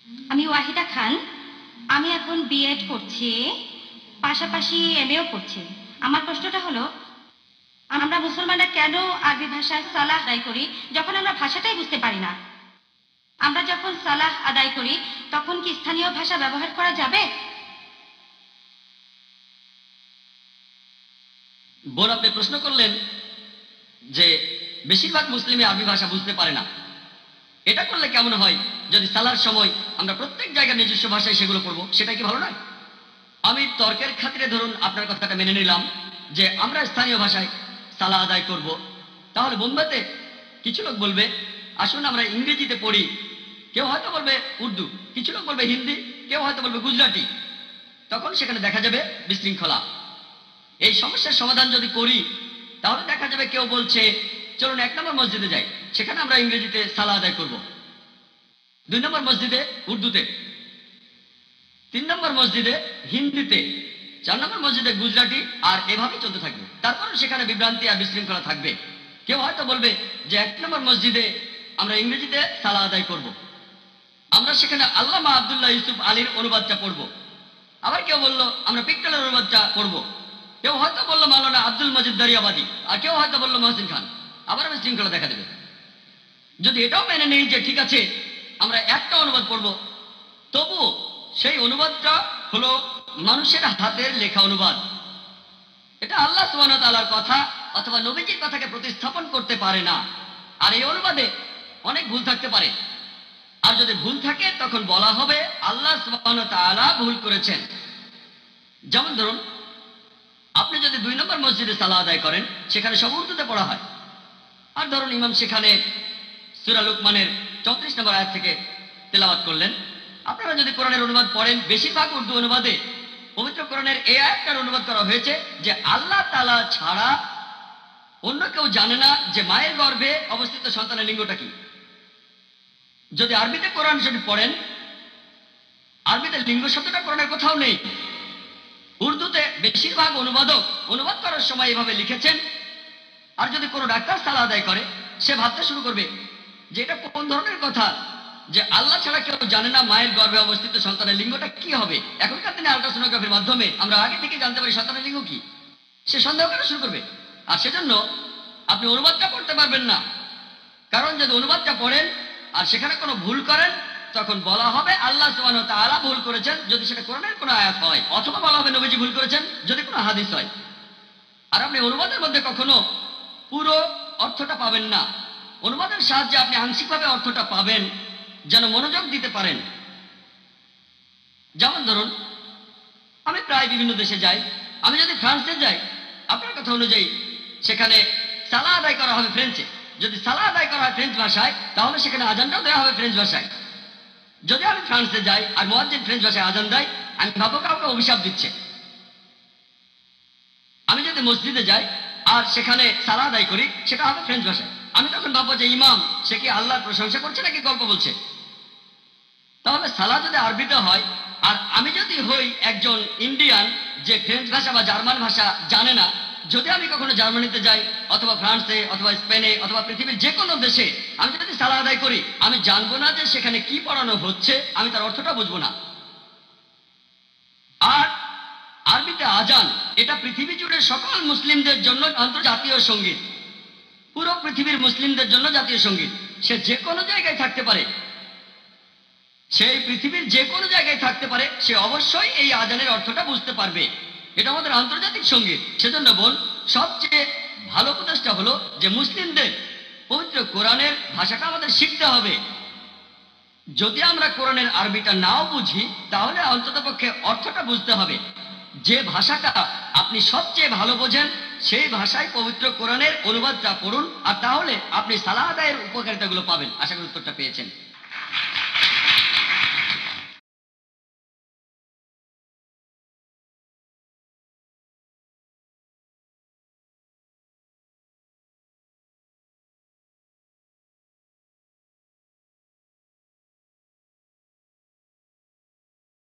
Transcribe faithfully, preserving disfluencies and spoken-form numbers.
আমি ওয়াহিদা খান। আমি এখন বিএড করছি, পাশাপাশি এমএও করছি। আমার প্রশ্নটা হলো, আমরা মুসলমানরা কেন আরবি ভাষায় সালাহ আদায় করি যখন আমরা ভাষাটাই বুঝতে পারি না? আমরা যখন সালাহ আদায় করি তখন কি স্থানীয় ভাষা ব্যবহার করা যাবে? বোন, আপনি প্রশ্ন করলেন যে বেশিরভাগ মুসলিমই আরবি ভাষা বুঝতে পারে না। এটা করলে কেমন হয় যদি সালার সময় আমরা প্রত্যেক জায়গায় নিজস্ব ভাষায় সেগুলো পড়বো, সেটা কি ভালো নয়? আমি তর্কের খাতিরে ধরুন আপনার কথাটা মেনে নিলাম যে আমরা স্থানীয় ভাষায় সালাহ আদায় করব। তাহলে বোম্বেতে কিছু লোক বলবে আসুন আমরা ইংরেজিতে পড়ি, কেউ হয়তো বলবে উর্দু, কিছু লোক বলবে হিন্দি, কেউ হয়তো বলবে গুজরাটি। তখন সেখানে দেখা যাবে বিশৃঙ্খলা। এই সমস্যার সমাধান যদি করি তাহলে দেখা যাবে কেউ বলছে চলুন এক নম্বর মসজিদে যাই, সেখানে আমরা ইংরেজিতে সালাহ আদায় করব, দুই নম্বর মসজিদে উর্দুতে, তিন নম্বর মসজিদে হিন্দিতে, চার নম্বর মসজিদে গুজরাটি, আর এভাবেই চলতে থাকবে। তারপরে সেখানে বিভ্রান্তি আর বিশৃঙ্খলা থাকবে। কেউ হয়তো বলবে যে এক নম্বর মসজিদে আমরা ইংরেজিতে সালাহ আদায় করব, আমরা সেখানে আল্লামা আব্দুল্লাহ ইউসুফ আলীর অনুবাদটা পড়ব। আবার কেউ বলল আমরা পিকটেলের অনুবাদটা পড়ব, কেউ হয়তো বললো মাওলানা আব্দুল মজিদ দারিয়াবাদী, আর কেউ হয়তো বললো মহসিন খান। আবার বিশৃঙ্খলা দেখা দেবে। যদি এটাও মেনে নেই যে ঠিক আছে আমরা একটা অনুবাদ পড়ব, তবু সেই অনুবাদটা হলো মানুষের হাতের লেখা অনুবাদ। এটা আল্লাহ সুবহানাহু ওয়া তাআলার কথা অথবা নবীজির কথাকে প্রতিস্থাপন করতে পারে না। আর এই অনুবাদে অনেক ভুল থাকতে পারে। আর যদি ভুল থাকে তখন বলা হবে আল্লাহ সুবহানাহু ওয়া তাআলা ভুল করেছেন। যেমন ধরুন আপনি যদি দুই নম্বর মসজিদে সালাহ আদায় করেন, সেখানে সব উর্দুতে পড়া হয়। আর ধরুন ইমাম সেখানে সূরা লুকমানের চৌত্রিশ নম্বর আয়াত থেকে তেলাওয়াত করলেন। আপনারা যদি কোরআনের অনুবাদ পড়েন, বেশিরভাগ উর্দু অনুবাদে পবিত্র কোরআনের এই আয়াতটার অনুবাদ করা হয়েছে যে আল্লাহ তাআলা ছাড়া অন্য কেউ জানে না যে মায়ের গর্ভে অবস্থিত সন্তানের লিঙ্গটা কি। যদি আরবিতে কোরআন শরীফ পড়েন, আরবিতে লিঙ্গ শব্দটা কোরআনের কোথাও নেই। উর্দুতে বেশিরভাগ অনুবাদক অনুবাদ করার সময় এভাবে লিখেছেন। আর যদি কোনো ডাক্তার সালাহ আদায় করে, সে ভাবতে শুরু করবে যে এটা কোন ধরনের কথা, যে আল্লাহ ছাড়া কেউ জানে না মায়ের গর্ভে অবস্থিত সন্তানের লিঙ্গটা কি হবে। এখনকার দিনে আল্ট্রাসোনোগ্রাফির মাধ্যমে আমরা আগে থেকে জানতে পারি সন্তানের লিঙ্গ কি। সে সন্দেহ করা শুরু করবে। আর সেজন্য আপনি অনুবাদটা পড়তে পারবেন না। কারণ যদি অনুবাদটা পড়েন আর সেখানে কোনো ভুল করেন, তখন বলা হবে আল্লাহ সুবহানাহু ওয়া তাআলা ভুল করেছেন, যদি সেটা কোরআনের কোনো আয়াত হয়, অথবা বলা হবে নবীজি ভুল করেছেন যদি কোনো হাদিস হয়। আর আপনি অনুবাদের মধ্যে কখনো পুরো অর্থটা পাবেন না। অনুবাদের সাহায্যে আপনি আংশিকভাবে অর্থটা পাবেন, যেন মনোযোগ দিতে পারেন। যেমন ধরুন আমি প্রায় বিভিন্ন দেশে যাই। আমি যদি ফ্রান্সে যাই, আপনার কথা অনুযায়ী সেখানে সালাহ আদায় করা হবে ফ্রেঞ্চে। যদি সালাহ আদায় করা হয় ফ্রেঞ্চ ভাষায়, তাহলে সেখানে আজানটাও দেওয়া হবে ফ্রেঞ্চ ভাষায়। যদি আমি ফ্রান্সে যাই আর মুয়াজ্জিন ফ্রেঞ্চ ভাষায় আজান দেয়, আমি ভাবো কাউকে অভিশাপ দিচ্ছে। আমি যদি মসজিদে যাই আর সেখানে সালাহ আদায় করি, সেটা হবে ফ্রেঞ্চ ভাষায়। আমি তখন ভাববো যে ইমাম সে কি আল্লাহর প্রশংসা করছে নাকি গল্প বলছে। তাহলে সালাহ যদি আরবিতে হয়, আর আমি যদি হই একজন ইন্ডিয়ান যে ফ্রেঞ্চ ভাষা বা জার্মান ভাষা জানে না, যদি আমি কখনো জার্মানিতে যাই অথবা ফ্রান্সে অথবা স্পেনে অথবা পৃথিবীর যে কোনো দেশে আমি যদি সালাহ আদায় করি, আমি জানবো না যে সেখানে কি পড়ানো হচ্ছে, আমি তার অর্থটা বুঝবো না। আর আরবিতে আজান এটা পৃথিবী জুড়ে সকল মুসলিমদের জন্য আন্তর্জাতীয় সঙ্গীত। পুরো পৃথিবীর মুসলিমদের জন্য জাতীয় সঙ্গীত। সে যে কোনো জায়গায় থাকতে পারে, সেই পৃথিবীর যে কোনো জায়গায় থাকতে পারে, সে অবশ্যই এই আজানের অর্থটা বুঝতে পারবে। এটা আমাদের আন্তর্জাতিক সঙ্গীত। সেজন্য বল সবচেয়ে ভালো উপদেশটা হলো যে মুসলিমদের পবিত্র কোরআনের ভাষাটা আমাদের শিখতে হবে। যদি আমরা কোরআনের আরবিটা নাও বুঝি, তাহলে অন্ততপক্ষে অর্থটা বুঝতে হবে। যে ভাষাটা আপনি সবচেয়ে ভালো বোঝেন, সেই ভাষায় পবিত্র কোরআনের অনুবাদটা পড়ুন, আর তাহলে আপনি সালাহ আদায়ের উপকারিতাগুলো পাবেন। আশা করি উত্তরটা পেয়েছেন।